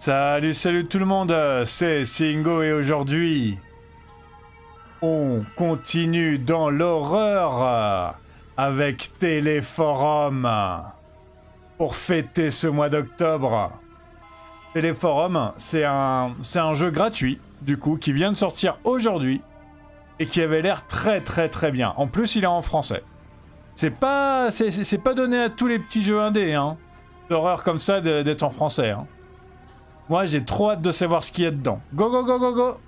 Salut tout le monde, c'est Singo et aujourd'hui, on continue dans l'horreur avec Téléforum pour fêter ce mois d'octobre. Téléforum, c'est un jeu gratuit, du coup, qui vient de sortir aujourd'hui et qui avait l'air très bien. En plus, il est en français. C'est pas donné à tous les petits jeux indés, hein, d'horreur comme ça d'être en français, hein. Moi, j'ai trop hâte de savoir ce qu'il y a dedans. Go, go, go, go, go!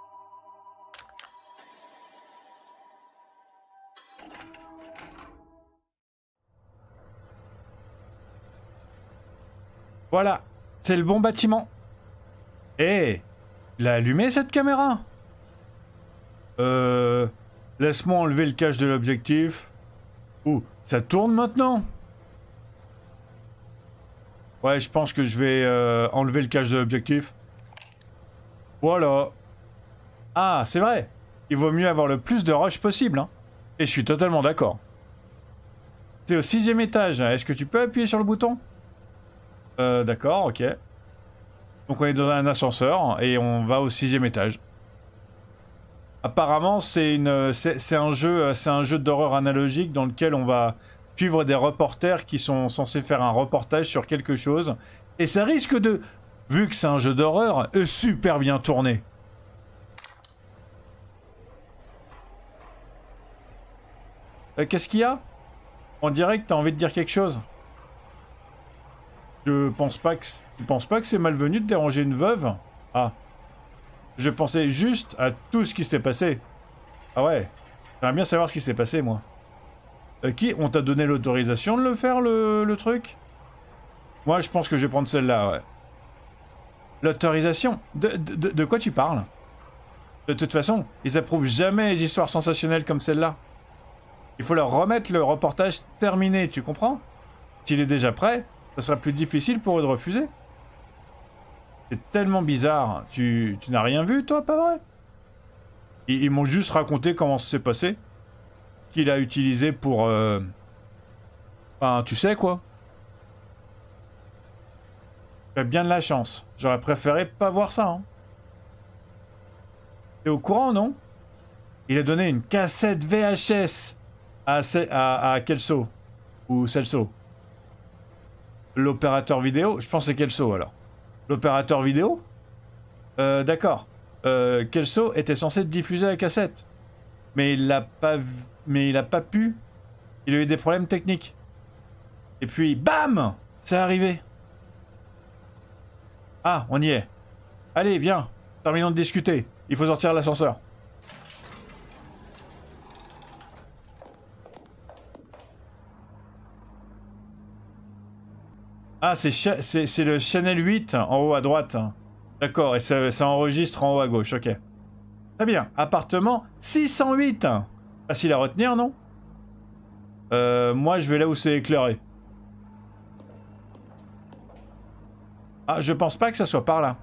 Voilà, c'est le bon bâtiment. Eh, il a allumé cette caméra? Laisse-moi enlever le cache de l'objectif. Ouh, ça tourne maintenant? Ouais, je pense que je vais enlever le cache de l'objectif. Voilà. Ah, c'est vrai. Il vaut mieux avoir le plus de rush possible, hein. Et je suis totalement d'accord. C'est au 6e étage. Est-ce que tu peux appuyer sur le bouton? D'accord, ok. Donc on est dans un ascenseur et on va au 6e étage. Apparemment, c'est un jeu d'horreur analogique dans lequel on va suivre des reporters qui sont censés faire un reportage sur quelque chose. Et ça risque de, vu que c'est un jeu d'horreur, super bien tourné. Qu'est-ce qu'il y a? On dirait que t'as envie de dire quelque chose. Je pense pas que c'est malvenu de déranger une veuve. Ah. Je pensais juste à tout ce qui s'est passé. Ah ouais. J'aimerais bien savoir ce qui s'est passé, moi. On t'a donné l'autorisation de le faire, le truc? Moi, je pense que je vais prendre celle-là, ouais. L'autorisation? De quoi tu parles? De toute façon, ils approuvent jamais les histoires sensationnelles comme celle-là. Il faut leur remettre le reportage terminé, tu comprends? S'il est déjà prêt, ça sera plus difficile pour eux de refuser. C'est tellement bizarre. Tu n'as rien vu, toi, pas vrai? Ils m'ont juste raconté comment ça s'est passé. Qu'il a utilisé pour... Enfin, tu sais quoi. J'ai bien de la chance. J'aurais préféré pas voir ça, hein. T'es au courant, non? Il a donné une cassette VHS à Kelso. Ou Celso. L'opérateur vidéo? Je pense que c'est Kelso, alors. L'opérateur vidéo? D'accord. Kelso était censé diffuser la cassette. Mais il l'a pas vu. Mais il a pas pu. Il a eu des problèmes techniques. Et puis, bam! C'est arrivé. Ah, on y est. Allez, viens. Terminons de discuter. Il faut sortir l'ascenseur. Ah, c'est le Channel 8 en haut à droite. D'accord, et ça enregistre en haut à gauche, ok. Très bien. Appartement 608. Facile à retenir, non? Moi, je vais là où c'est éclairé. Ah, je pense pas que ça soit par là.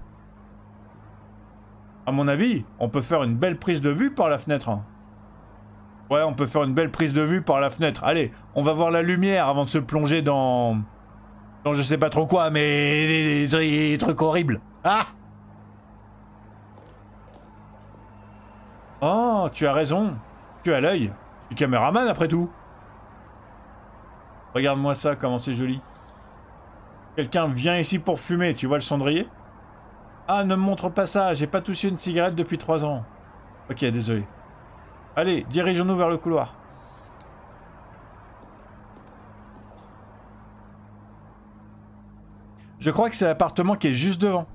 À mon avis, on peut faire une belle prise de vue par la fenêtre. Ouais, on peut faire une belle prise de vue par la fenêtre. Allez, on va voir la lumière avant de se plonger dans je sais pas trop quoi, mais des trucs horribles. Ah! Oh, tu as raison. Tu as l'œil. Je suis caméraman après tout. Regarde-moi ça, comment c'est joli. Quelqu'un vient ici pour fumer, tu vois le cendrier? Ah, ne me montre pas ça, j'ai pas touché une cigarette depuis 3 ans. Ok, désolé. Allez, dirigeons-nous vers le couloir. Je crois que c'est l'appartement qui est juste devant.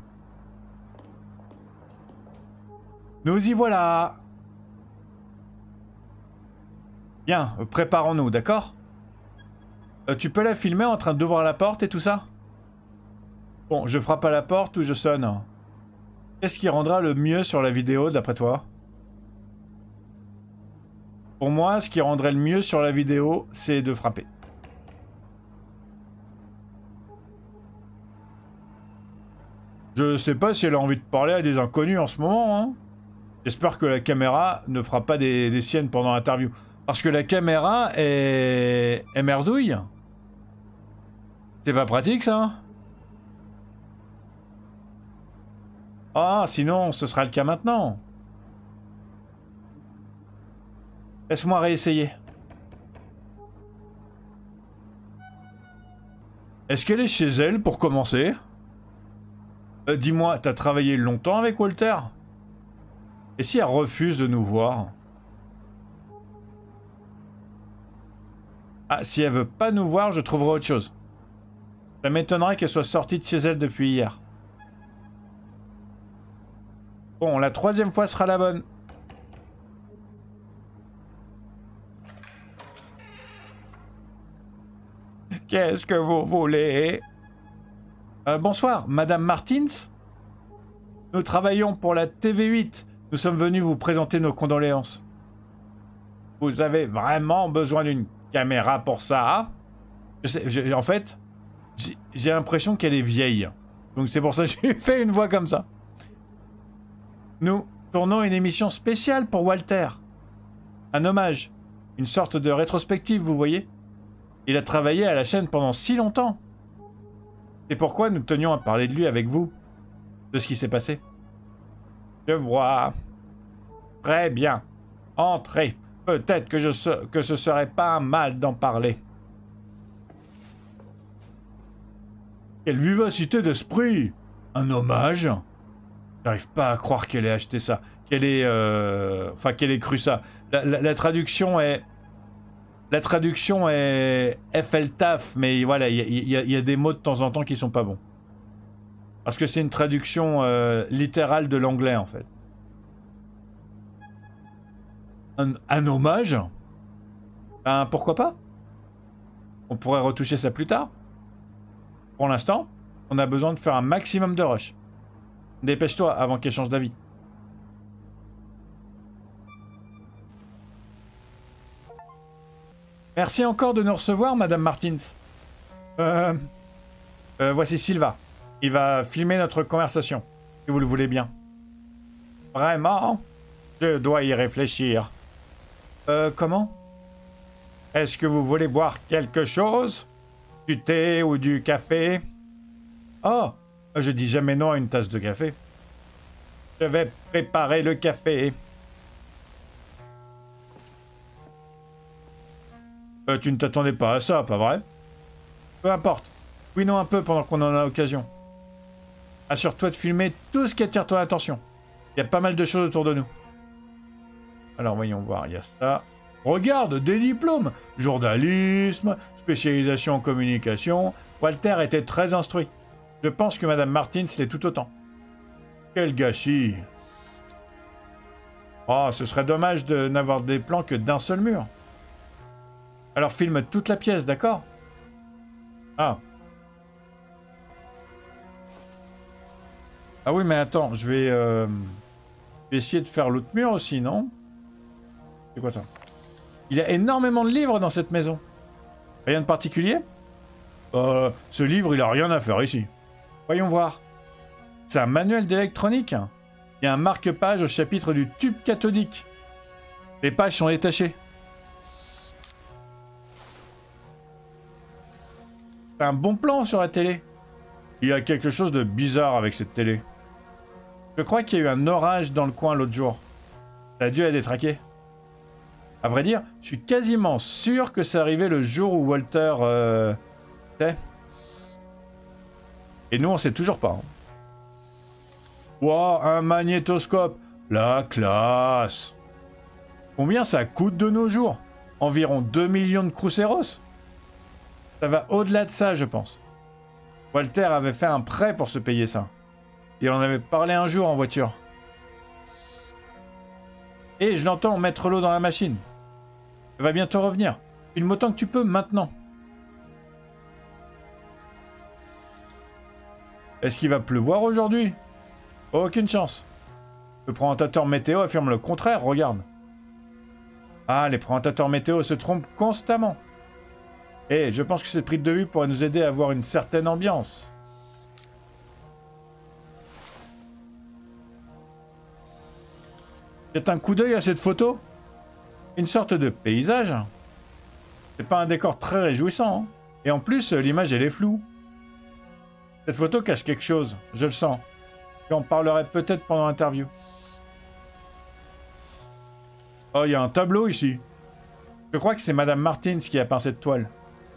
Nous y voilà. Bien, préparons-nous, d'accord? Tu peux la filmer en train d'ouvrir la porte et tout ça? Bon, je frappe à la porte ou je sonne. Qu'est-ce qui rendra le mieux sur la vidéo, d'après toi? Pour moi, ce qui rendrait le mieux sur la vidéo, c'est de frapper. Je sais pas si elle a envie de parler à des inconnus en ce moment, hein. J'espère que la caméra ne fera pas des siennes pendant l'interview. Parce que la caméra est merdouille. C'est pas pratique, ça? Ah, sinon, ce sera le cas maintenant. Laisse-moi réessayer. Est-ce qu'elle est chez elle pour commencer? Dis-moi, t'as travaillé longtemps avec Walter? Et si elle refuse de nous voir? Ah, si elle veut pas nous voir, je trouverai autre chose. Ça m'étonnerait qu'elle soit sortie de chez elle depuis hier. Bon, la troisième fois sera la bonne. Qu'est-ce que vous voulez? Bonsoir, Madame Martins. Nous travaillons pour la TV8. Nous sommes venus vous présenter nos condoléances. Vous avez vraiment besoin d'une caméra pour ça? En fait, j'ai l'impression qu'elle est vieille. Donc c'est pour ça que j'ai fait une voix comme ça. Nous tournons une émission spéciale pour Walter. Un hommage. Une sorte de rétrospective, vous voyez? Il a travaillé à la chaîne pendant si longtemps. C'est pourquoi nous tenions à parler de lui avec vous. De ce qui s'est passé. Je vois. Très bien. Entrez. Peut-être que ce serait pas mal d'en parler. Quelle vivacité d'esprit! Un hommage? J'arrive pas à croire qu'elle ait acheté ça. Qu'elle ait... Enfin, qu'elle ait cru ça. La traduction est... La traduction est FL-TAF, mais voilà, il y a des mots de temps en temps qui sont pas bons. Parce que c'est une traduction littérale de l'anglais, en fait. Un hommage? Ben, pourquoi pas? On pourrait retoucher ça plus tard. Pour l'instant, on a besoin de faire un maximum de rush. Dépêche-toi avant qu'elle change d'avis. Merci encore de nous recevoir, Madame Martins. Voici Silva. Il va filmer notre conversation, si vous le voulez bien. Vraiment? Je dois y réfléchir. Comment? Est-ce que vous voulez boire quelque chose? Du thé ou du café? Oh, je dis jamais non à une tasse de café. Je vais préparer le café. Tu ne t'attendais pas à ça, pas vrai? Peu importe. Oui, non, un peu pendant qu'on en a l'occasion. Assure-toi de filmer tout ce qui attire ton attention. Il y a pas mal de choses autour de nous. Alors, voyons voir, il y a ça. Regarde, des diplômes. Journalisme, spécialisation en communication. Walter était très instruit. Je pense que Madame Martins l'est tout autant. Quel gâchis. Oh, ce serait dommage de n'avoir des plans que d'un seul mur. Alors filme toute la pièce, d'accord? Ah. Ah oui, mais attends, je vais essayer de faire l'autre mur aussi, non? C'est quoi ça? Il y a énormément de livres dans cette maison. Rien de particulier? Ce livre, il a rien à faire ici. Voyons voir. C'est un manuel d'électronique. Il y a un marque-page au chapitre du tube cathodique. Les pages sont détachées. C'est un bon plan sur la télé. Il y a quelque chose de bizarre avec cette télé. Je crois qu'il y a eu un orage dans le coin l'autre jour. Ça a dû la détraquer. À vrai dire, je suis quasiment sûr que c'est arrivé le jour où Walter... Et nous, on sait toujours pas. Hein. Wow, un magnétoscope. La classe. Combien ça coûte de nos jours? Environ 2 millions de cruceros. Ça va au-delà de ça, je pense. Walter avait fait un prêt pour se payer ça. Il en avait parlé un jour en voiture. Et je l'entends mettre l'eau dans la machine. Elle va bientôt revenir. Filme autant que tu peux maintenant. Est-ce qu'il va pleuvoir aujourd'hui? Aucune chance. Le présentateur météo affirme le contraire, regarde. Ah, les présentateurs météo se trompent constamment. Et je pense que cette prise de vue pourrait nous aider à avoir une certaine ambiance. Jette un coup d'œil à cette photo. Une sorte de paysage. C'est pas un décor très réjouissant. Hein. Et en plus, l'image elle est floue. Cette photo cache quelque chose, je le sens. J'en parlerai peut-être pendant l'interview. Oh, il y a un tableau ici. Je crois que c'est Madame Martins qui a peint cette toile.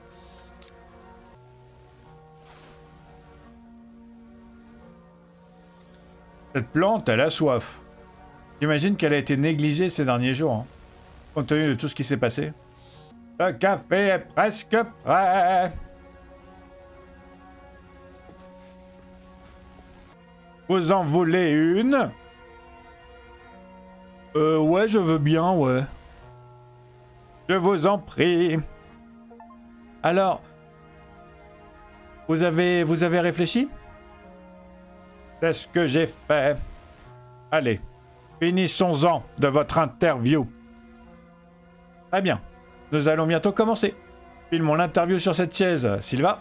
Cette plante, elle a soif. J'imagine qu'elle a été négligée ces derniers jours, hein, compte tenu de tout ce qui s'est passé. Le café est presque prêt. Vous en voulez une? Ouais, je veux bien, ouais. Je vous en prie. Alors, vous avez réfléchi? C'est ce que j'ai fait. Allez, finissons-en de votre interview. Très bien. Nous allons bientôt commencer. Filmons l'interview sur cette chaise, Sylva.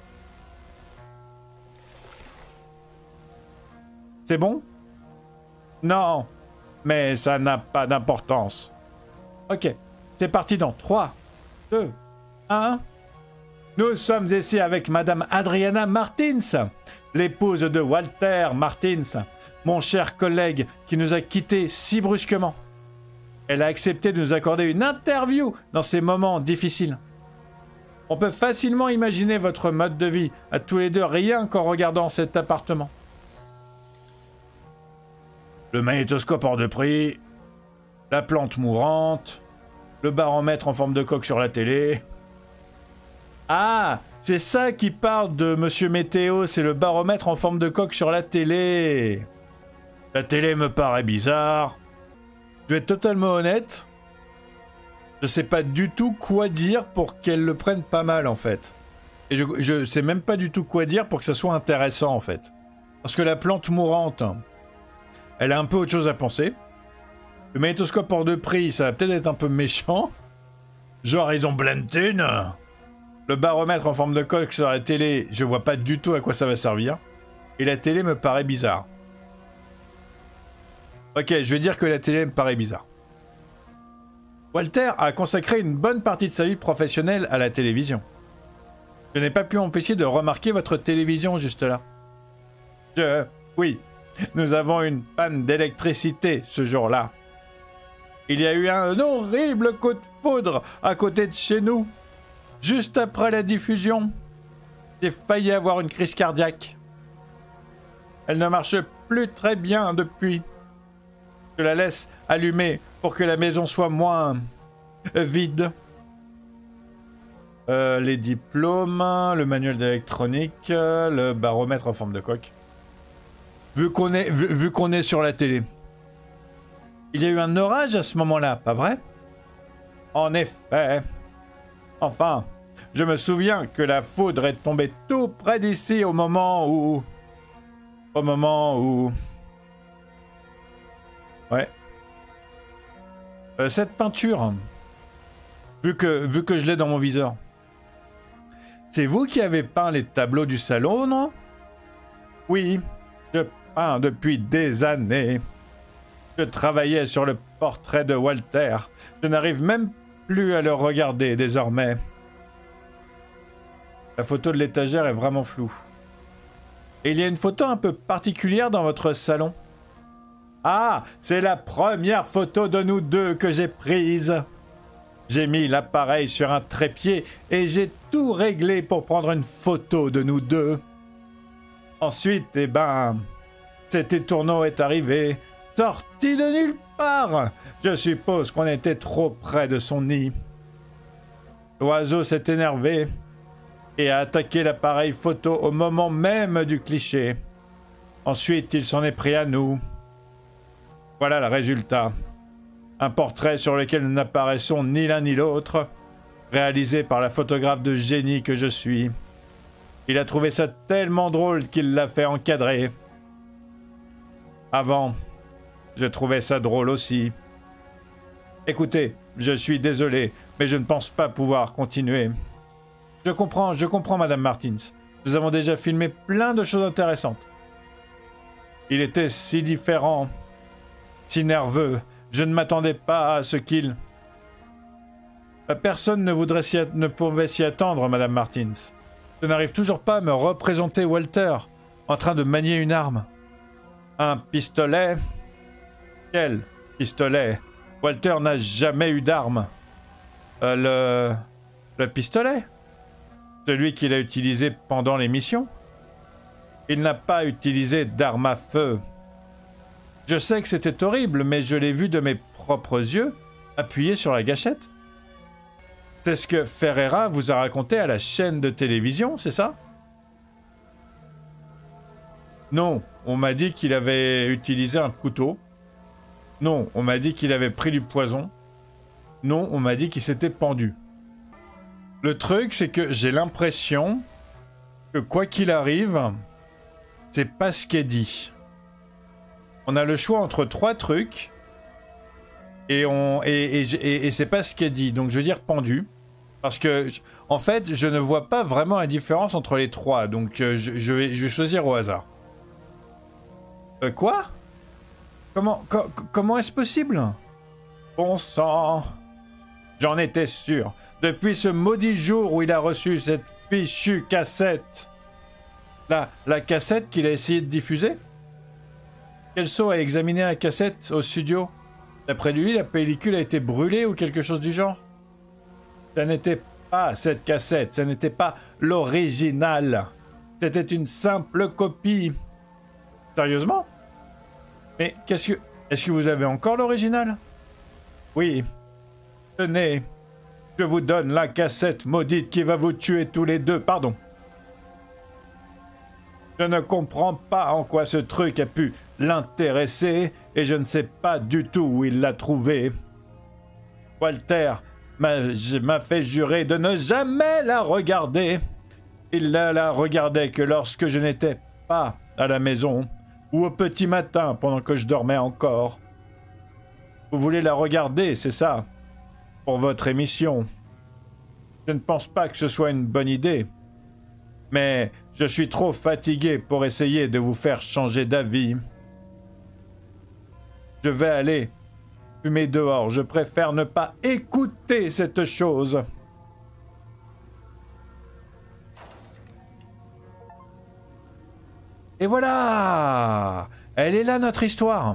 C'est bon? Non, mais ça n'a pas d'importance. Ok, c'est parti dans 3, 2, 1... Nous sommes ici avec Madame Adriana Martins, l'épouse de Walter Martins, mon cher collègue qui nous a quittés si brusquement. Elle a accepté de nous accorder une interview dans ces moments difficiles. On peut facilement imaginer votre mode de vie à tous les deux rien qu'en regardant cet appartement. Le magnétoscope hors de prix, la plante mourante, le baromètre en forme de coque sur la télé... Ah, c'est ça qui parle de Monsieur Météo, c'est le baromètre en forme de coque sur la télé. La télé me paraît bizarre. Je vais être totalement honnête. Je sais pas du tout quoi dire pour qu'elle le prenne pas mal en fait. Et je sais même pas du tout quoi dire pour que ça soit intéressant en fait. Parce que la plante mourante, elle a un peu autre chose à penser. Le magnétoscope hors de prix, ça va peut-être être un peu méchant. Genre ils ont plein de thunes. Le baromètre en forme de coque sur la télé, je vois pas du tout à quoi ça va servir. Et la télé me paraît bizarre. Ok, je vais dire que la télé me paraît bizarre. Walter a consacré une bonne partie de sa vie professionnelle à la télévision. Je n'ai pas pu empêcher de remarquer votre télévision juste là. Oui, nous avons une panne d'électricité ce jour-là. Il y a eu un horrible coup de foudre à côté de chez nous. Juste après la diffusion, j'ai failli avoir une crise cardiaque. Elle ne marche plus très bien depuis. Je la laisse allumée pour que la maison soit moins vide. Les diplômes, le manuel d'électronique, le baromètre en forme de coque. Vu qu'on est sur la télé. Il y a eu un orage à ce moment-là, pas vrai? En effet. Enfin, je me souviens que la foudre est tombée tout près d'ici au moment où... Ouais. Cette peinture, vu que je l'ai dans mon viseur, c'est vous qui avez peint les tableaux du salon, non? Oui, je peins depuis des années. Je travaillais sur le portrait de Walter. Je n'arrive même plus à le regarder désormais. La photo de l'étagère est vraiment floue. Et il y a une photo un peu particulière dans votre salon. Ah, c'est la première photo de nous deux que j'ai prise. J'ai mis l'appareil sur un trépied et j'ai tout réglé pour prendre une photo de nous deux. Ensuite, cet étourneau est arrivé, sorti de nulle part. Je suppose qu'on était trop près de son nid. L'oiseau s'est énervé et a attaqué l'appareil photo au moment même du cliché. Ensuite, il s'en est pris à nous. Voilà le résultat. Un portrait sur lequel nous n'apparaissons ni l'un ni l'autre, réalisé par la photographe de génie que je suis. Il a trouvé ça tellement drôle qu'il l'a fait encadrer. Avant, je trouvais ça drôle aussi. Écoutez, je suis désolé, mais je ne pense pas pouvoir continuer. Je comprends, Madame Martins. Nous avons déjà filmé plein de choses intéressantes. Il était si différent, si nerveux. Je ne m'attendais pas à ce qu'il... Personne ne pouvait s'y attendre, Madame Martins. Je n'arrive toujours pas à me représenter Walter en train de manier une arme. Un pistolet? Quel pistolet? Walter n'a jamais eu d'arme. Le pistolet? Celui qu'il a utilisé pendant les missions? Il n'a pas utilisé d'arme à feu. Je sais que c'était horrible, mais je l'ai vu de mes propres yeux, appuyé sur la gâchette. C'est ce que Ferreira vous a raconté à la chaîne de télévision, c'est ça? Non, on m'a dit qu'il avait utilisé un couteau. Non, on m'a dit qu'il avait pris du poison. Non, on m'a dit qu'il s'était pendu. Le truc, c'est que j'ai l'impression que quoi qu'il arrive, c'est pas ce qu'est dit. On a le choix entre 3 trucs et c'est pas ce qu'est dit. Donc je veux dire pendu. Parce que, en fait, je ne vois pas vraiment la différence entre les 3. Donc je vais choisir au hasard. Quoi? Comment est-ce possible? Bon sang! J'en étais sûr. Depuis ce maudit jour où il a reçu cette fichue cassette. La cassette qu'il a essayé de diffuser? Kelso a examiné la cassette au studio. D'après lui, la pellicule a été brûlée ou quelque chose du genre. Ça n'était pas cette cassette, ça n'était pas l'original. C'était une simple copie. Sérieusement? Mais est-ce que vous avez encore l'original? Oui. Tenez, je vous donne la cassette maudite qui va vous tuer tous les deux. Pardon. Je ne comprends pas en quoi ce truc a pu l'intéresser et je ne sais pas du tout où il l'a trouvé. Walter m'a fait jurer de ne jamais la regarder. Il ne la regardait que lorsque je n'étais pas à la maison ou au petit matin pendant que je dormais encore. Vous voulez la regarder, c'est ça? Pour votre émission. Je ne pense pas que ce soit une bonne idée. Mais je suis trop fatigué pour essayer de vous faire changer d'avis. Je vais aller fumer dehors. Je préfère ne pas écouter cette chose. Et voilà! Elle est là, notre histoire.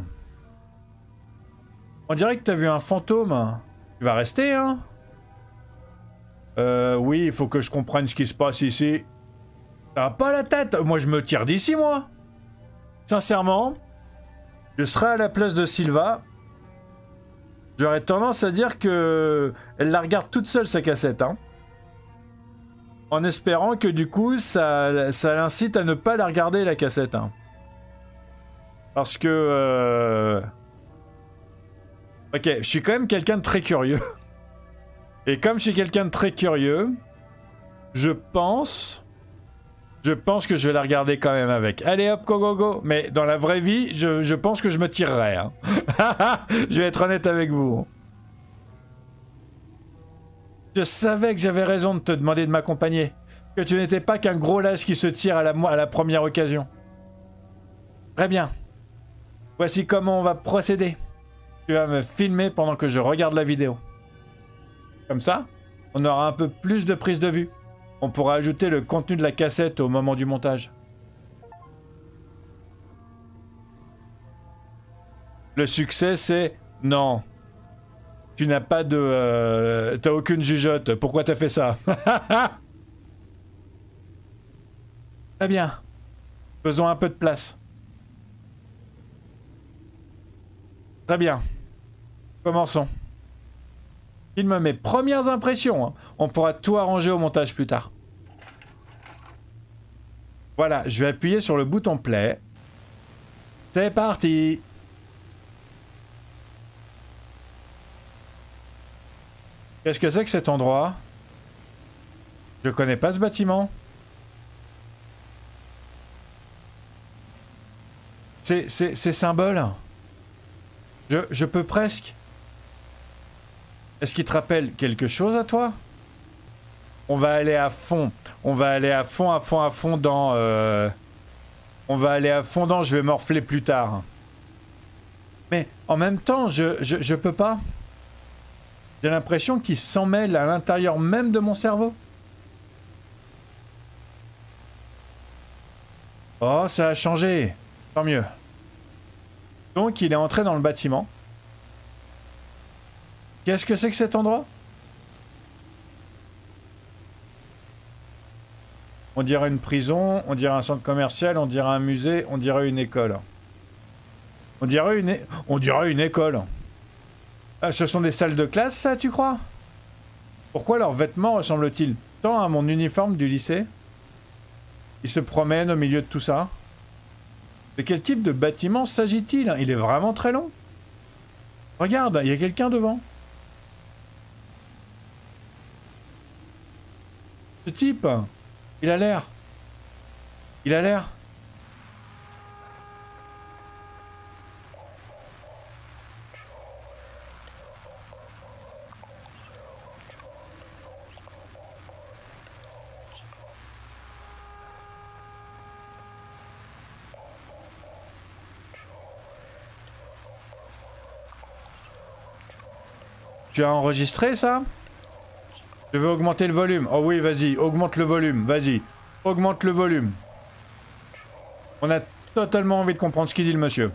On dirait que t'as vu un fantôme. Tu vas rester, hein? Oui, il faut que je comprenne ce qui se passe ici. T'as pas la tête? Moi, je me tire d'ici, moi. Sincèrement, je serais à la place de Silva. J'aurais tendance à dire que elle la regarde toute seule, sa cassette, hein. En espérant que, du coup, ça l'incite à ne pas la regarder, la cassette, hein. Parce que... Ok, je suis quand même quelqu'un de très curieux. Et comme je suis quelqu'un de très curieux, je pense que je vais la regarder quand même avec. Allez hop, go go go. Mais dans la vraie vie, je pense que je me tirerai. Hein. Je vais être honnête avec vous. Je savais que j'avais raison de te demander de m'accompagner. Que tu n'étais pas qu'un gros lâche qui se tire à la première occasion. Très bien. Voici comment on va procéder. Tu vas me filmer pendant que je regarde la vidéo. Comme ça, on aura un peu plus de prise de vue. On pourra ajouter le contenu de la cassette au moment du montage. Le succès, c'est... Non. Tu n'as pas de... T'as aucune jugeote. Pourquoi t'as fait ça? Très bien. Faisons un peu de place. Très bien. Commençons. Filme mes premières impressions. Hein. On pourra tout arranger au montage plus tard. Voilà, je vais appuyer sur le bouton play. C'est parti. Qu'est-ce que c'est que cet endroit? Je connais pas ce bâtiment. Ces symboles. Je peux presque... Est-ce qu'il te rappelle quelque chose à toi? On va aller à fond. On va aller à fond dans... On va aller à fond dans... Je vais morfler plus tard. Mais en même temps, je peux pas. J'ai l'impression qu'il s'en mêle à l'intérieur même de mon cerveau. Oh, ça a changé. Tant mieux. Donc il est entré dans le bâtiment. Qu'est-ce que c'est que cet endroit? On dirait une prison, on dirait un centre commercial, on dirait un musée, on dirait une école. On dirait une école. Ah, ce sont des salles de classe, ça, tu crois? Pourquoi leurs vêtements ressemblent-ils tant à mon uniforme du lycée? Ils se promènent au milieu de tout ça. De quel type de bâtiment s'agit-il? Il est vraiment très long. Regarde, il y a quelqu'un devant. Ce type, il a l'air. Il a l'air. Tu as enregistré ça? Je veux augmenter le volume. Oh oui, vas-y, augmente le volume, vas-y. Augmente le volume. On a totalement envie de comprendre ce qu'il dit le monsieur.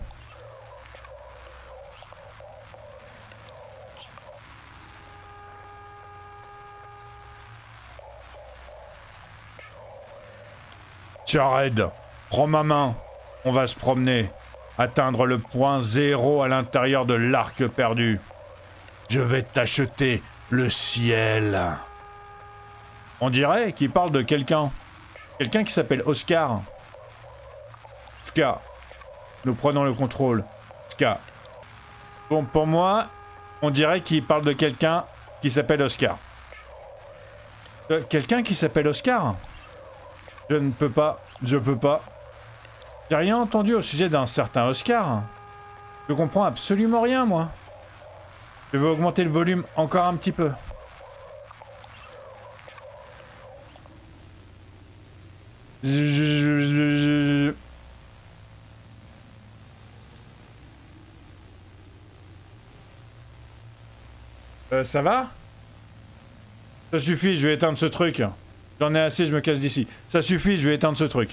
Jared, prends ma main. On va se promener. Atteindre le point 0 à l'intérieur de l'arc perdu. Je vais t'acheter le ciel. On dirait qu'il parle de quelqu'un. Quelqu'un qui s'appelle Oscar. Ska. Nous prenons le contrôle. Ska. Bon, pour moi, on dirait qu'il parle de quelqu'un qui s'appelle Oscar. Quelqu'un qui s'appelle Oscar? Je ne peux pas. Je peux pas. J'ai rien entendu au sujet d'un certain Oscar. Je comprends absolument rien, moi. Je veux augmenter le volume encore un petit peu. Ça va? Ça suffit, je vais éteindre ce truc. J'en ai assez, je me casse d'ici. Ça suffit, je vais éteindre ce truc.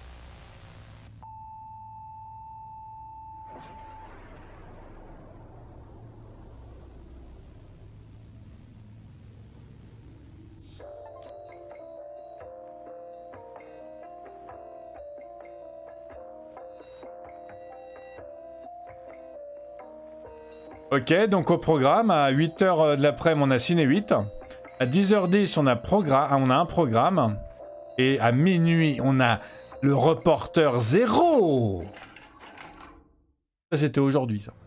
Ok, donc au programme, à 8h de l'après-midi, on a Ciné 8. À 10h10, on a un programme. Et à minuit, on a le reporter 0. Ça, c'était aujourd'hui, ça.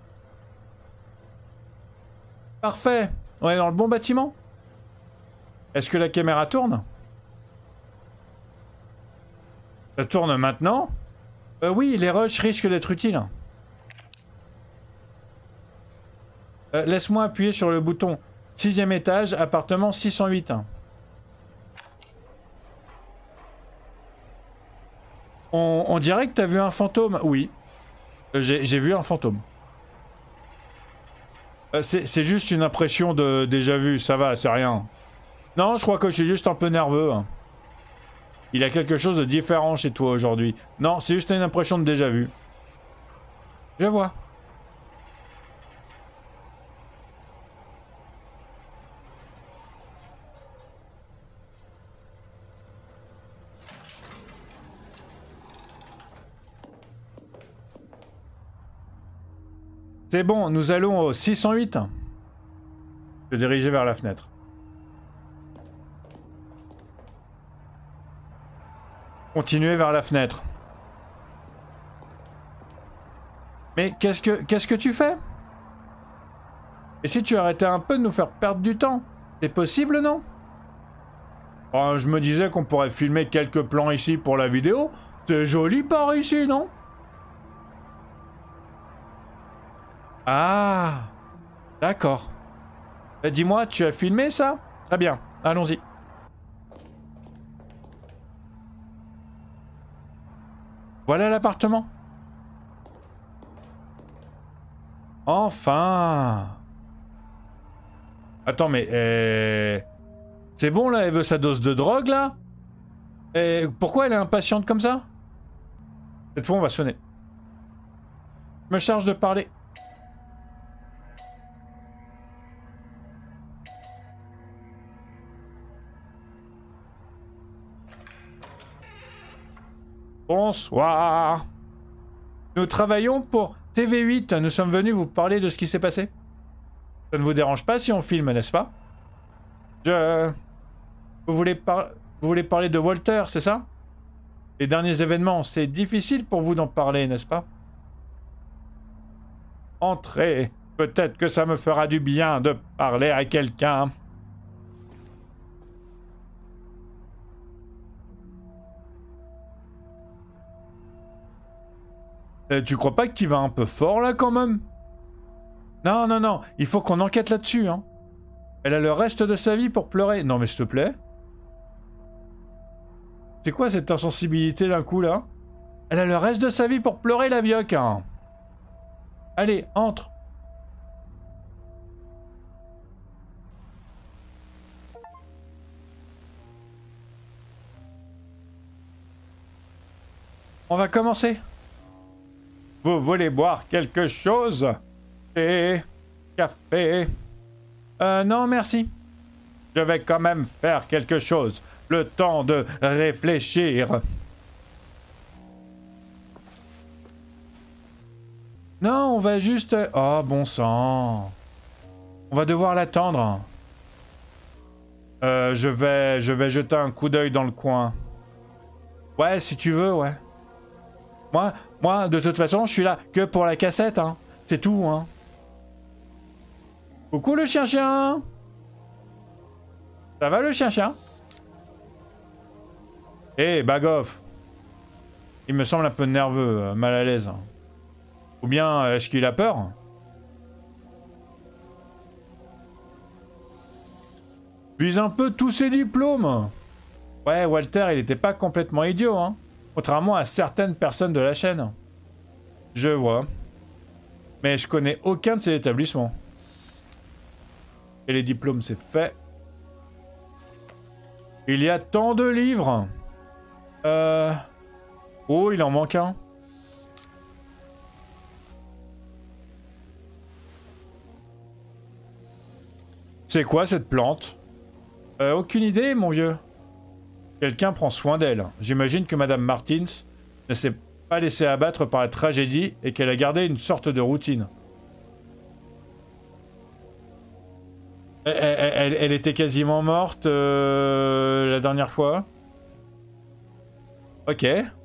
Parfait. On est dans le bon bâtiment. Est-ce que la caméra tourne? Ça tourne maintenant? Oui, les rushs risquent d'être utiles. Laisse-moi appuyer sur le bouton. 6e étage, appartement 608. On dirait que t'as vu un fantôme. Oui. J'ai vu un fantôme. C'est juste une impression de déjà vu, ça va, c'est rien. Non, je crois que je suis juste un peu nerveux. Il y a quelque chose de différent chez toi aujourd'hui. Non, c'est juste une impression de déjà vu. Je vois. C'est bon, nous allons au 608. Je vais diriger vers la fenêtre. Continuez vers la fenêtre. Mais qu'est-ce que tu fais? Et si tu arrêtais un peu de nous faire perdre du temps? C'est possible, non? Oh, je me disais qu'on pourrait filmer quelques plans ici pour la vidéo. C'est joli par ici, non? Ah, d'accord. Dis-moi, tu as filmé ça? Très bien, allons-y. Voilà l'appartement. Enfin. Attends, mais... C'est bon, là, elle veut sa dose de drogue, là? Et pourquoi elle est impatiente comme ça? Cette fois, on va sonner. Je me charge de parler. Bonsoir. Nous travaillons pour TV8. Nous sommes venus vous parler de ce qui s'est passé. Ça ne vous dérange pas si on filme, n'est-ce pas? Vous voulez parler de Walter, c'est ça? Les derniers événements, c'est difficile pour vous d'en parler, n'est-ce pas? Entrez. Peut-être que ça me fera du bien de parler à quelqu'un. Tu crois pas que tu vas un peu fort là quand même? Non, non, non, il faut qu'on enquête là-dessus, hein. Elle a le reste de sa vie pour pleurer. Non mais s'il te plaît. C'est quoi cette insensibilité d'un coup là? Elle a le reste de sa vie pour pleurer la vioque, hein. Allez, entre. On va commencer. Vous voulez boire quelque chose? Thé, café? Non, merci. Je vais quand même faire quelque chose. Le temps de réfléchir. Non, on va juste... Oh, bon sang. On va devoir l'attendre. Je vais jeter un coup d'œil dans le coin. Ouais, si tu veux, ouais. Moi, de toute façon, je suis là que pour la cassette, hein. C'est tout, hein. Coucou le chien-chien. Ça va le chien-chien? Eh, bag off. Il me semble un peu nerveux, mal à l'aise. Ou bien, est-ce qu'il a peur? Vise un peu tous ses diplômes. Ouais, Walter, il était pas complètement idiot, hein. Contrairement à certaines personnes de la chaîne. Je vois. Mais je connais aucun de ces établissements. Et les diplômes, c'est fait. Il y a tant de livres. Oh, il en manque un. C'est quoi cette plante? Aucune idée, mon vieux. Quelqu'un prend soin d'elle. J'imagine que Madame Martins ne s'est pas laissée abattre par la tragédie et qu'elle a gardé une sorte de routine. Elle était quasiment morte la dernière fois. Ok.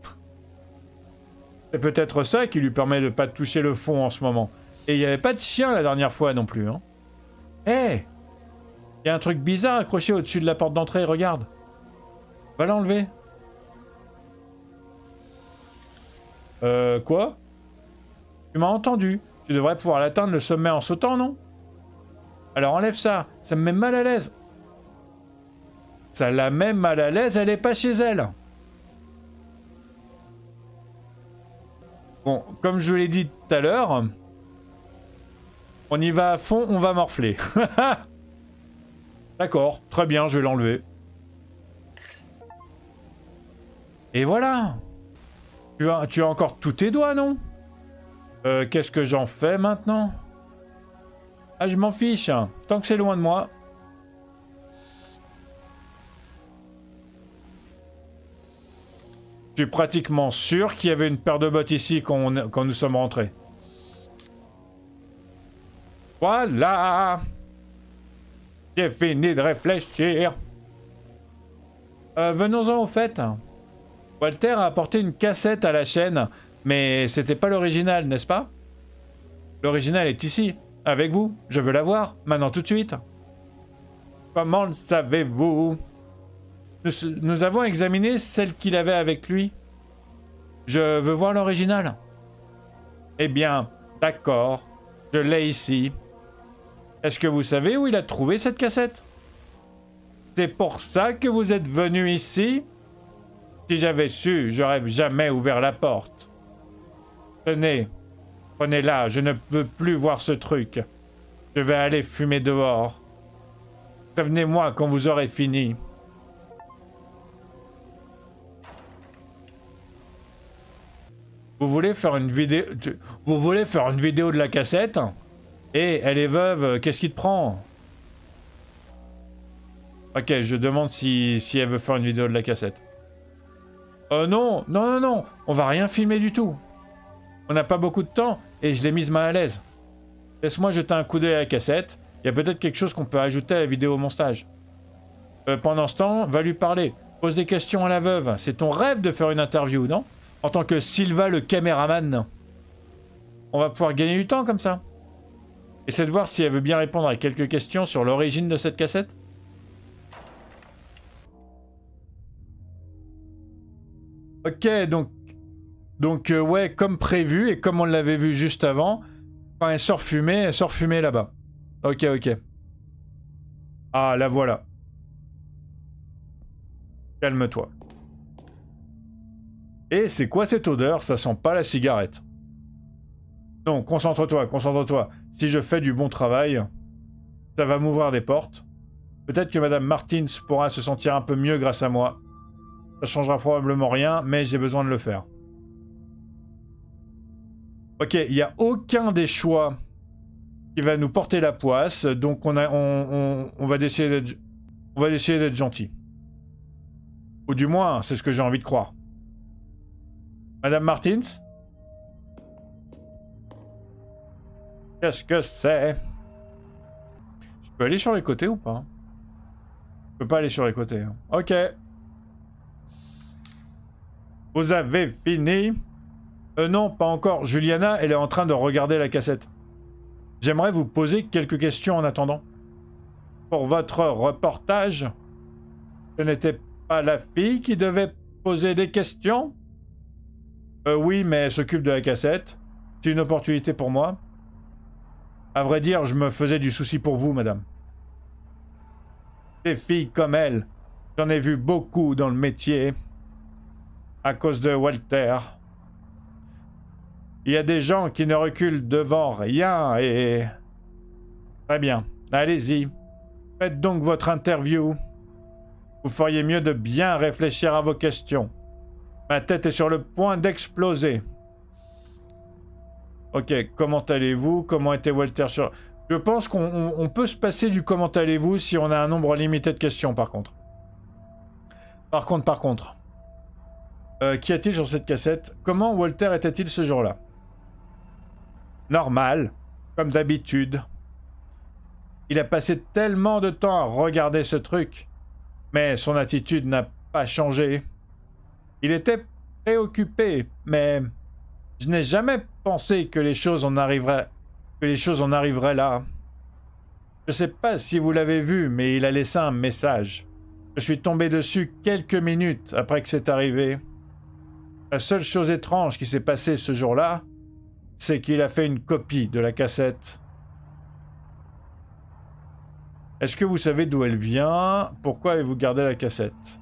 C'est peut-être ça qui lui permet de pas toucher le fond en ce moment. Et il n'y avait pas de chien la dernière fois non plus. Hein. Hé! Il y a un truc bizarre accroché au-dessus de la porte d'entrée, regarde. Va l'enlever. Quoi? Tu m'as entendu. Tu devrais pouvoir l'atteindre le sommet en sautant, non? Alors enlève ça. Ça me met mal à l'aise. Ça la met mal à l'aise, elle est pas chez elle. Bon, comme je vous l'ai dit tout à l'heure, on y va à fond, on va morfler. D'accord, très bien, je vais l'enlever. Et voilà. Tu as encore tous tes doigts, non? Qu'est-ce que j'en fais maintenant? Ah, je m'en fiche. Tant que c'est loin de moi. Je suis pratiquement sûr qu'il y avait une paire de bottes ici quand nous sommes rentrés. Voilà. J'ai fini de réfléchir. Venons-en au fait. Walter a apporté une cassette à la chaîne, mais c'était pas l'original, n'est-ce pas? L'original est ici, avec vous. Je veux la voir, maintenant tout de suite. Comment le savez-vous? Nous avons examiné celle qu'il avait avec lui. Je veux voir l'original. Eh bien, d'accord. Je l'ai ici. Est-ce que vous savez où il a trouvé cette cassette? C'est pour ça que vous êtes venu ici? Si j'avais su, j'aurais jamais ouvert la porte. Tenez, prenez-la, je ne peux plus voir ce truc. Je vais aller fumer dehors. Prévenez-moi quand vous aurez fini. Vous voulez faire une vidéo... Vous voulez faire une vidéo de la cassette? Et elle est veuve, qu'est-ce qui te prend? Ok, je demande si elle veut faire une vidéo de la cassette. Non, non, non, non, on va rien filmer du tout. On n'a pas beaucoup de temps et je l'ai mise mal à l'aise. Laisse-moi jeter un coup d'œil à la cassette. Il y a peut-être quelque chose qu'on peut ajouter à la vidéo montage. Pendant ce temps, va lui parler. Pose des questions à la veuve. C'est ton rêve de faire une interview, non? En tant que Silva le caméraman. On va pouvoir gagner du temps comme ça. Essaie de voir si elle veut bien répondre à quelques questions sur l'origine de cette cassette. Ok, donc ouais, comme prévu et comme on l'avait vu juste avant, quand elle sort fumer là-bas. Ok, ok. Ah, la voilà. Calme-toi. Et c'est quoi cette odeur? Ça sent pas la cigarette. Non, concentre-toi, concentre-toi. Si je fais du bon travail, ça va m'ouvrir des portes. Peut-être que Madame Martins pourra se sentir un peu mieux grâce à moi. Ça changera probablement rien, mais j'ai besoin de le faire. Ok, il n'y a aucun des choix qui va nous porter la poisse, donc on va essayer d'être gentil. Ou du moins, c'est ce que j'ai envie de croire. Madame Martins? Qu'est-ce que c'est? Je peux aller sur les côtés ou pas? Je peux pas aller sur les côtés. Hein. Ok. Vous avez fini? Non, pas encore. Juliana, elle est en train de regarder la cassette. J'aimerais vous poser quelques questions en attendant. Pour votre reportage, ce n'était pas la fille qui devait poser des questions? Oui, mais elle s'occupe de la cassette. C'est une opportunité pour moi. À vrai dire, je me faisais du souci pour vous, madame. Des filles comme elle, j'en ai vu beaucoup dans le métier. À cause de Walter. Il y a des gens qui ne reculent devant rien et... Très bien, allez-y. Faites donc votre interview. Vous feriez mieux de bien réfléchir à vos questions. Ma tête est sur le point d'exploser. Ok, comment allez-vous? Comment était Walter sur... Je pense qu'on peut se passer du comment allez-vous si on a un nombre limité de questions, par contre. Par contre. Qu'y a-t-il sur cette cassette? Comment Walter était-il ce jour-là? Normal, comme d'habitude. Il a passé tellement de temps à regarder ce truc, mais son attitude n'a pas changé. Il était préoccupé, mais je n'ai jamais pensé que les choses en arriveraient là. Je sais pas si vous l'avez vu, mais il a laissé un message. Je suis tombé dessus quelques minutes après que c'est arrivé. La seule chose étrange qui s'est passée ce jour-là, c'est qu'il a fait une copie de la cassette. Est-ce que vous savez d'où elle vient? Pourquoi avez-vous gardé la cassette?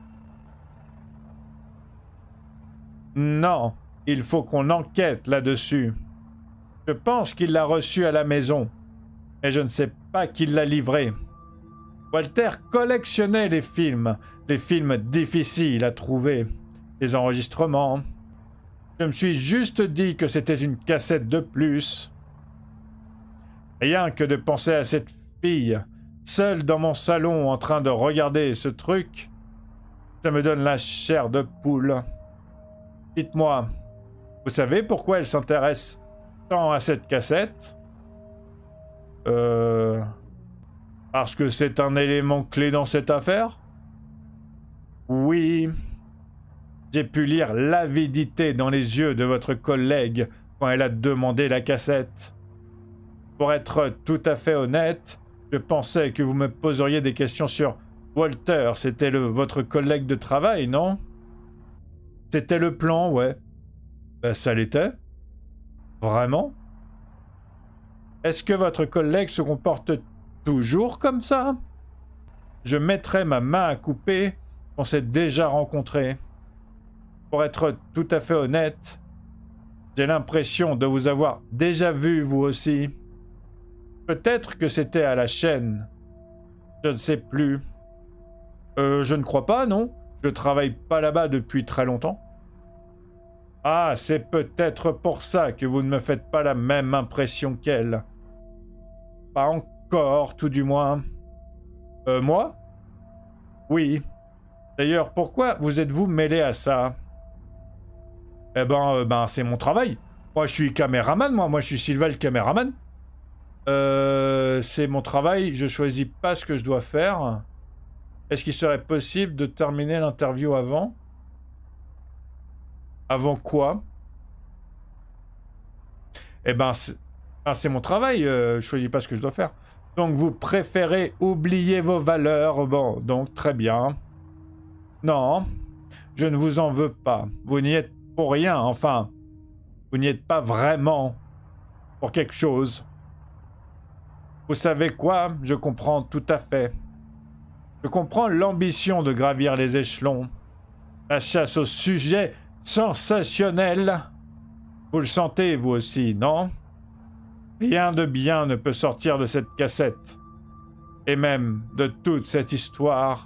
Non, il faut qu'on enquête là-dessus. Je pense qu'il l'a reçue à la maison, mais je ne sais pas qui l'a livrée. Walter collectionnait les films difficiles à trouver, les enregistrements. Je me suis juste dit que c'était une cassette de plus. Rien que de penser à cette fille, seule dans mon salon en train de regarder ce truc, ça me donne la chair de poule. Dites-moi, vous savez pourquoi elle s'intéresse tant à cette cassette? Parce que c'est un élément clé dans cette affaire? Oui. J'ai pu lire l'avidité dans les yeux de votre collègue quand elle a demandé la cassette. Pour être tout à fait honnête, je pensais que vous me poseriez des questions sur Walter. C'était votre collègue de travail, non? C'était le plan, ouais. Ben, ça l'était. Vraiment? Est-ce que votre collègue se comporte toujours comme ça? Je mettrai ma main à couper. On s'est déjà rencontrés. Pour être tout à fait honnête, j'ai l'impression de vous avoir déjà vu, vous aussi. Peut-être que c'était à la chaîne. Je ne sais plus. Je ne crois pas, non. Je travaille pas là-bas depuis très longtemps. Ah, c'est peut-être pour ça que vous ne me faites pas la même impression qu'elle. Pas encore, tout du moins. Moi? Oui. D'ailleurs, pourquoi vous êtes-vous mêlé à ça? Eh ben, c'est mon travail. Moi, je suis caméraman, moi je suis Sylvain le caméraman. C'est mon travail, je choisis pas ce que je dois faire. Est-ce qu'il serait possible de terminer l'interview avant? Avant quoi? Eh ben, c'est mon travail, je choisis pas ce que je dois faire. Donc, vous préférez oublier vos valeurs. Bon, donc, très bien. Non, je ne vous en veux pas. Vous n'y êtes pour rien, enfin. Vous n'y êtes pas vraiment pour quelque chose. Vous savez quoi? Je comprends tout à fait. Je comprends l'ambition de gravir les échelons. La chasse au sujet sensationnel. Vous le sentez, vous aussi, non? Rien de bien ne peut sortir de cette cassette. Et même de toute cette histoire.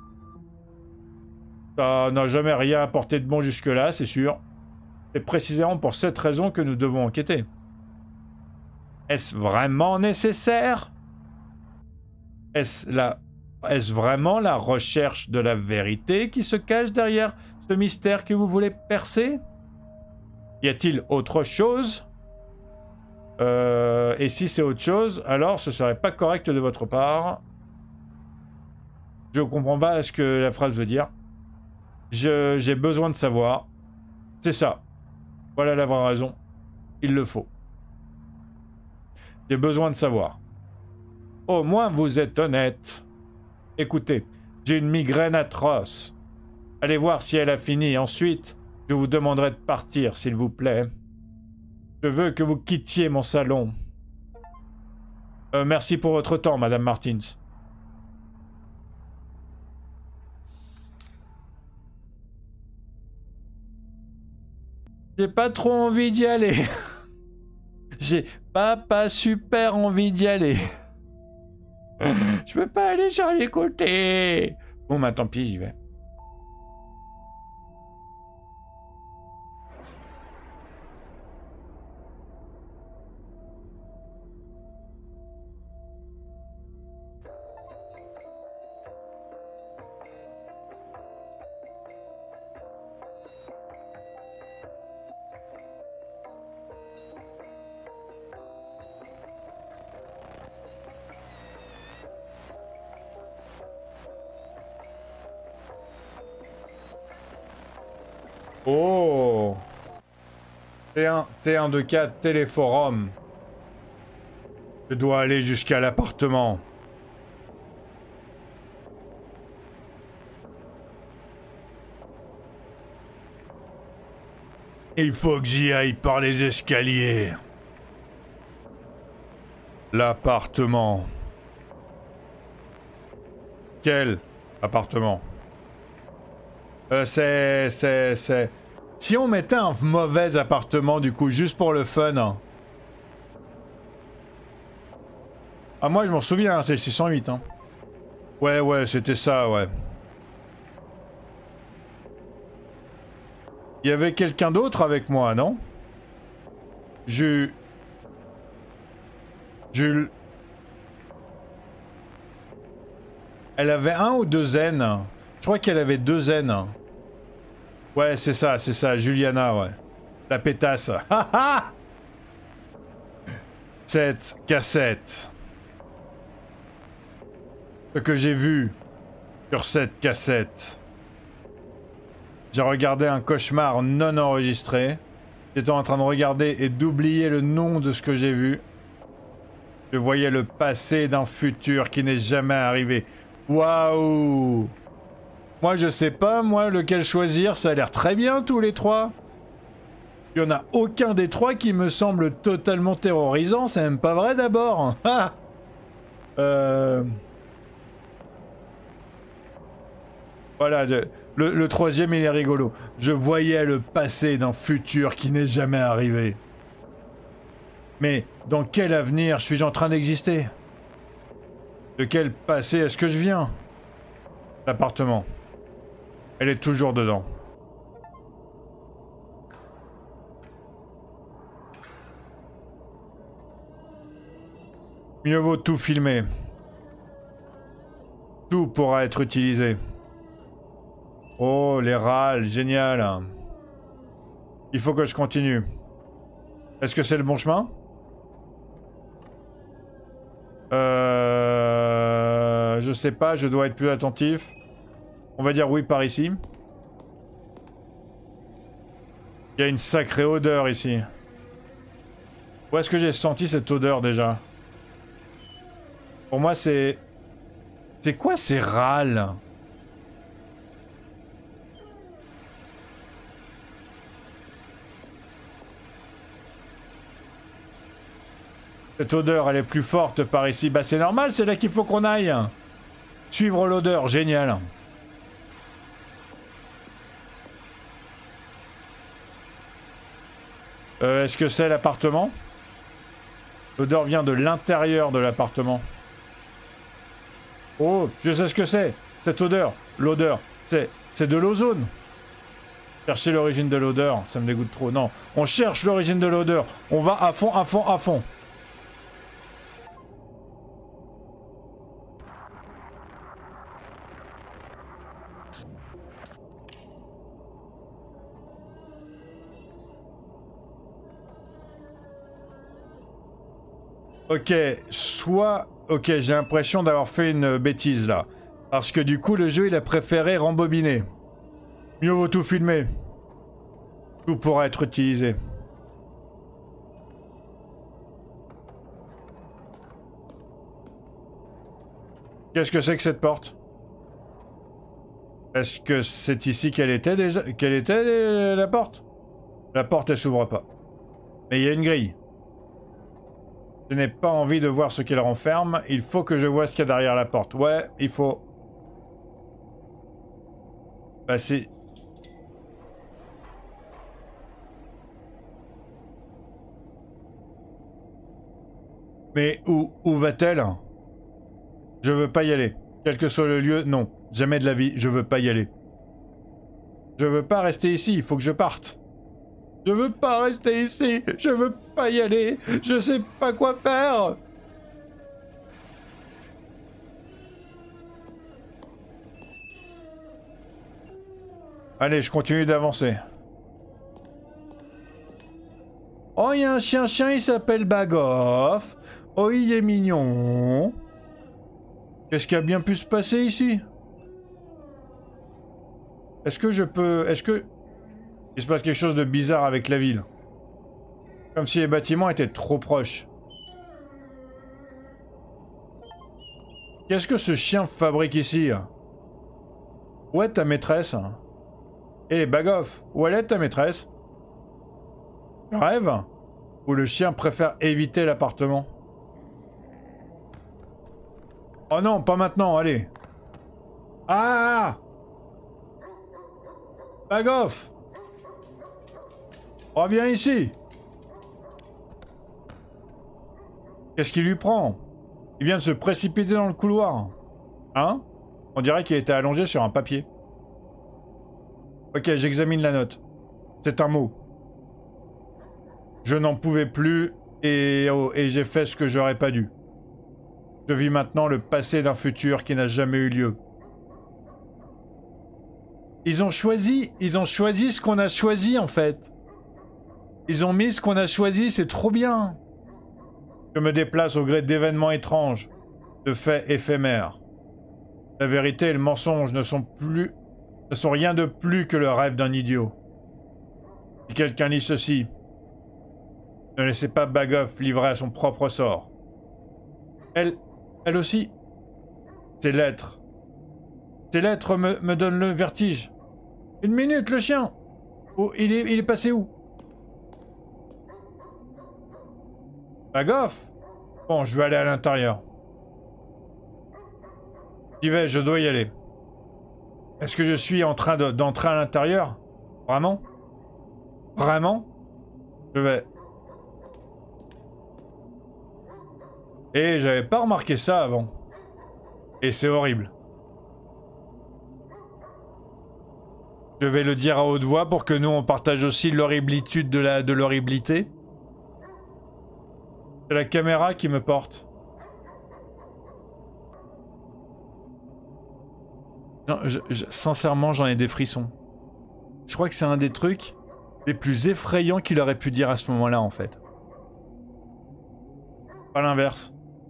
Ça n'a jamais rien apporté de bon jusque-là, c'est sûr. C'est précisément pour cette raison que nous devons enquêter. Est-ce vraiment nécessaire? Est-ce vraiment la recherche de la vérité qui se cache derrière ce mystère que vous voulez percer? Y a-t-il autre chose? Et si c'est autre chose, alors ce serait pas correct de votre part. Je comprends pas ce que la phrase veut dire. J'ai besoin de savoir. C'est ça. Voilà la vraie raison. Il le faut. J'ai besoin de savoir. Au moins vous êtes honnête. Écoutez, j'ai une migraine atroce. Allez voir si elle a fini. Ensuite, je vous demanderai de partir, s'il vous plaît. Je veux que vous quittiez mon salon. Merci pour votre temps, Madame Martins. J'ai pas trop envie d'y aller. J'ai pas super envie d'y aller. Je peux pas aller sur les côtés. Bon, bah tant pis, j'y vais. Oh, T1 de 4 téléforum. Je dois aller jusqu'à l'appartement. Il faut que j'y aille par les escaliers. L'appartement. Quel appartement? C'est... Si on mettait un mauvais appartement, du coup, juste pour le fun. Hein. Ah, moi, je m'en souviens, hein, c'est le 608. Hein. Ouais, c'était ça, ouais. Il y avait quelqu'un d'autre avec moi, non? Jules... Elle avait un ou deux N? Je crois qu'elle avait deux N. Ouais, c'est ça, Juliana, ouais. La pétasse. Cette cassette. Ce que j'ai vu sur cette cassette. J'ai regardé un cauchemar non enregistré. J'étais en train de regarder et d'oublier le nom de ce que j'ai vu. Je voyais le passé d'un futur qui n'est jamais arrivé. Waouh! Moi, je sais pas, moi, lequel choisir. Ça a l'air très bien, tous les trois. Il y en a aucun des trois qui me semble totalement terrorisant. C'est même pas vrai, d'abord. Voilà, le troisième, il est rigolo. Je voyais le passé d'un futur qui n'est jamais arrivé. Mais dans quel avenir suis-je en train d'exister? De quel passé est-ce que je viens? L'appartement. Elle est toujours dedans. Mieux vaut tout filmer. Tout pourra être utilisé. Oh, les râles, génial. Il faut que je continue. Est-ce que c'est le bon chemin? Je sais pas, je dois être plus attentif. On va dire oui par ici. Il y a une sacrée odeur ici. Où est-ce que j'ai senti cette odeur déjà? Pour moi c'est... C'est quoi ces râles? Cette odeur, elle est plus forte par ici. Bah c'est normal, c'est là qu'il faut qu'on aille. Suivre l'odeur, génial. Est-ce que c'est l'appartement? L'odeur vient de l'intérieur de l'appartement. Oh, je sais ce que c'est. Cette odeur. L'odeur. C'est de l'ozone. Chercher l'origine de l'odeur, ça me dégoûte trop. Non, on cherche l'origine de l'odeur. On va à fond, à fond, à fond. Ok, soit... Ok, j'ai l'impression d'avoir fait une bêtise là. Parce que du coup, le jeu, il a préféré rembobiner. Mieux vaut tout filmer. Tout pourra être utilisé. Qu'est-ce que c'est que cette porte? Est-ce que c'est ici qu'elle était déjà? Quelle était la porte? La porte, elle s'ouvre pas. Mais il y a une grille. Je n'ai pas envie de voir ce qu'elle renferme. Il faut que je vois ce qu'il y a derrière la porte. Ouais, il faut... passer. Mais où va-t-elle? Je veux pas y aller. Quel que soit le lieu, non. Jamais de la vie, je veux pas y aller. Je veux pas rester ici, il faut que je parte. Je veux pas rester ici, je veux pas y aller, je sais pas quoi faire. Allez, je continue d'avancer. Oh, il y a un chien, il s'appelle Bagoff. Oh, il est mignon. Qu'est-ce qui a bien pu se passer ici? Est-ce que je peux... Est-ce que... Il se passe quelque chose de bizarre avec la ville. Comme si les bâtiments étaient trop proches. Qu'est-ce que ce chien fabrique ici? Où est ta maîtresse? Eh, Bagoff, où elle est ta maîtresse? Je rêve? Ou le chien préfère éviter l'appartement? Oh non, pas maintenant, allez. Ah! Bagoff! Reviens ici! Qu'est-ce qui lui prend? Il vient de se précipiter dans le couloir. Hein? On dirait qu'il était allongé sur un papier. Ok, j'examine la note. C'est un mot. Je n'en pouvais plus et j'ai fait ce que j'aurais pas dû. Je vis maintenant le passé d'un futur qui n'a jamais eu lieu. Ils ont choisi ce qu'on a choisi en fait. Ils ont mis ce qu'on a choisi, c'est trop bien. Je me déplace au gré d'événements étranges, de faits éphémères. La vérité et le mensonge ne sont rien de plus que le rêve d'un idiot. Si quelqu'un lit ceci, ne laissez pas Bagoff livrer à son propre sort. Elle aussi. Ces lettres me donnent le vertige. Une minute, le chien. Oh, il est passé où? Bagoff? Bon, je vais aller à l'intérieur. J'y vais, je dois y aller. Est-ce que je suis en train d'entrer à l'intérieur? Vraiment? Vraiment? Je vais... Et j'avais pas remarqué ça avant. Et c'est horrible. Je vais le dire à haute voix pour que nous on partage aussi l'horriblitude de l'horribilité. C'est la caméra qui me porte. Non, sincèrement, j'en ai des frissons. Je crois que c'est un des trucs les plus effrayants qu'il aurait pu dire à ce moment-là, en fait. Pas l'inverse.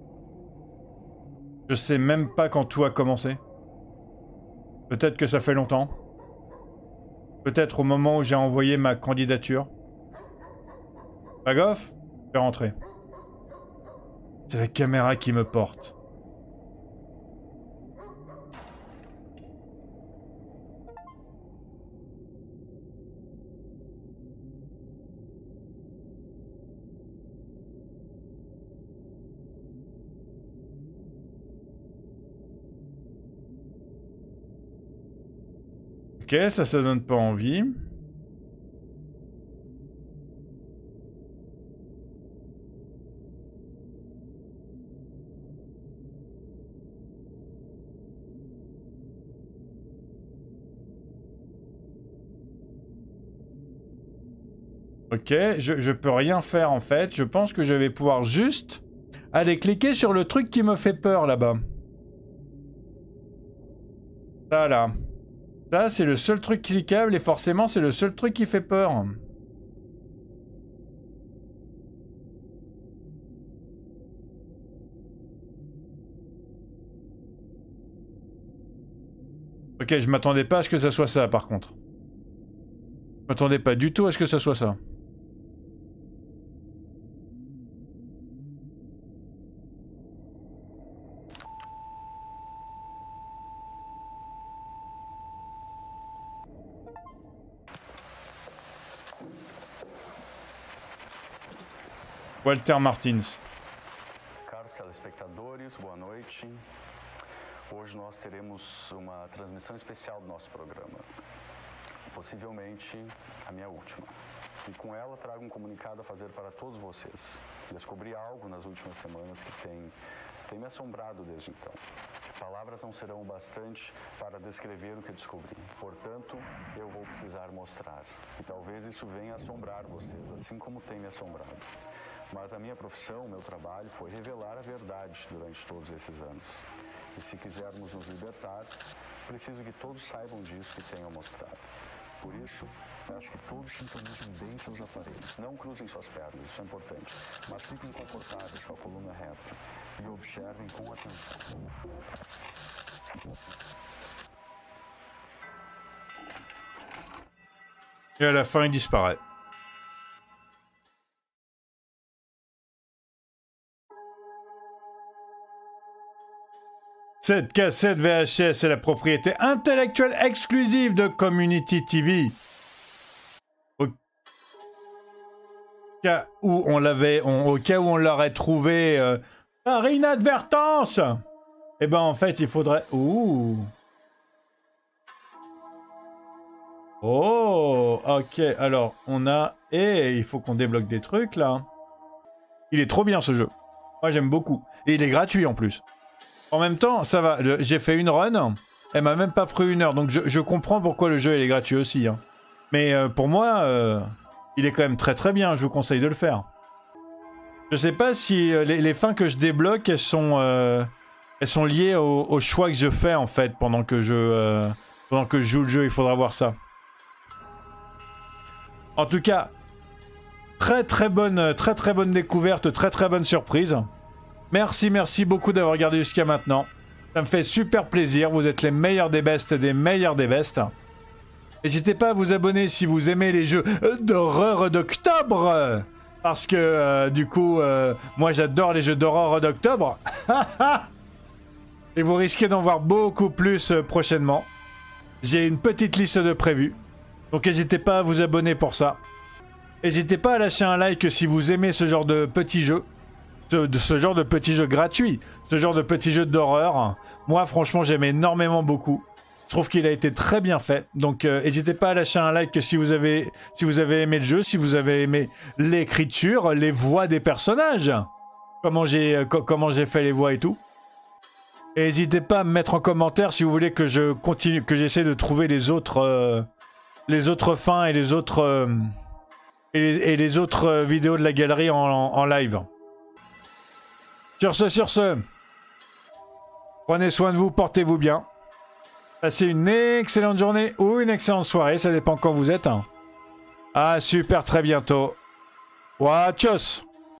Je sais même pas quand tout a commencé. Peut-être que ça fait longtemps. Peut-être au moment où j'ai envoyé ma candidature. Pas gaffe, je vais rentrer. C'est la caméra qui me porte. Ok, ça donne pas envie. Ok, je peux rien faire en fait. Je pense que je vais pouvoir juste aller cliquer sur le truc qui me fait peur là-bas. Ça là. Ça c'est le seul truc cliquable et forcément c'est le seul truc qui fait peur. Ok, je m'attendais pas à ce que ça soit ça par contre. Je m'attendais pas du tout à ce que ça soit ça. Walter Martins. Caros telespectadores, boa noite. Hoje nós teremos uma transmissão especial do nosso programa. Possivelmente a minha última. E com ela trago um comunicado a fazer para todos vocês. Descobri algo nas últimas semanas que tem me assombrado desde então. Palavras não serão o bastante para descrever o que descobri. Portanto, eu vou precisar mostrar. E talvez isso venha assombrar vocês, assim como tem me assombrado. Mas a minha profissão, o meu trabalho, foi revelar a verdade durante todos esses anos. E se quisermos nos libertar, preciso que todos saibam disso que tenho a mostrar. Por isso, acho que todos sintonizem bem seus aparelhos. Não cruzem suas pernas, isso é importante. Mas fiquem confortáveis com a coluna reta e observem com atenção. Et à la fin, il disparaît. Cette cassette VHS est la propriété intellectuelle exclusive de Community TV. Au cas où on l'aurait trouvé par inadvertance, eh ben en fait il faudrait... Ouh. Oh, ok, alors on a... Et il faut qu'on débloque des trucs là. Il est trop bien ce jeu. Moi j'aime beaucoup. Et il est gratuit en plus. En même temps, ça va, j'ai fait une run, elle m'a même pas pris 1 heure, donc je comprends pourquoi le jeu il est gratuit aussi. Hein. Mais pour moi, il est quand même très très bien, je vous conseille de le faire. Je sais pas si les fins que je débloque, elles sont liées au choix que je fais en fait pendant que je joue le jeu, il faudra voir ça. En tout cas, très bonne découverte, très bonne surprise. Merci beaucoup d'avoir regardé jusqu'à maintenant. Ça me fait super plaisir. Vous êtes les meilleurs des bestes, des meilleurs des bestes. N'hésitez pas à vous abonner si vous aimez les jeux d'horreur d'octobre. Parce que, du coup, moi j'adore les jeux d'horreur d'octobre. Et vous risquez d'en voir beaucoup plus prochainement. J'ai une petite liste de prévus. Donc n'hésitez pas à vous abonner pour ça. N'hésitez pas à lâcher un like si vous aimez ce genre de petits jeux. Ce genre de petits jeux gratuits, ce genre de petits jeux d'horreur. Moi, franchement, j'aime énormément beaucoup. Je trouve qu'il a été très bien fait. Donc, n'hésitez pas à lâcher un like si vous avez aimé le jeu, si vous avez aimé l'écriture, les voix des personnages. Comment j'ai fait les voix et tout. Et n'hésitez pas à me mettre en commentaire si vous voulez que je continue, que j'essaie de trouver les autres fins et les autres vidéos de la galerie en live. Sur ce, prenez soin de vous, portez-vous bien. Passez une excellente journée ou une excellente soirée, ça dépend quand vous êtes. Hein. À super très bientôt. Ouah, tchuss.